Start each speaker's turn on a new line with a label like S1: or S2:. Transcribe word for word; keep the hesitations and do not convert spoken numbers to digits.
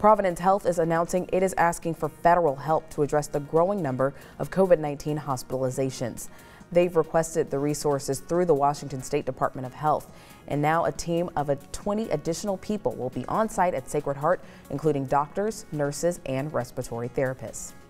S1: Providence Health is announcing it is asking for federal help to address the growing number of COVID nineteen hospitalizations. They've requested the resources through the Washington State Department of Health. And now a team of a twenty additional people will be on site at Sacred Heart, including doctors, nurses, and respiratory therapists.